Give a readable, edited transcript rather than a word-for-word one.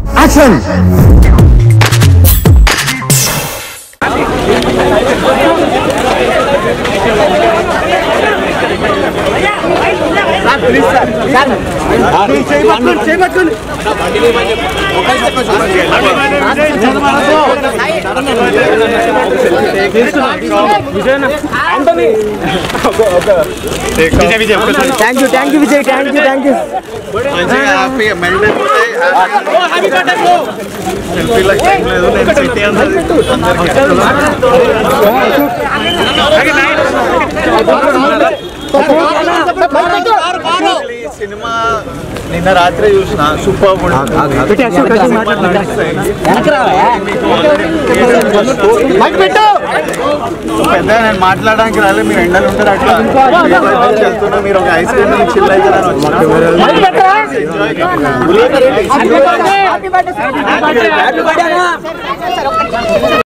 Action. Thank you Vijay. Thank you. Cinema నిన్న రాత్రి చూసిన సూపర్ పెద్ద నేను మాట్లాడడానికి రాలే, మీరు ఎండలు ఉంటారు అట్లా వెళ్తున్నా, మీరు ఒక ఐస్ క్రీమ్ చిల్ అవుతారని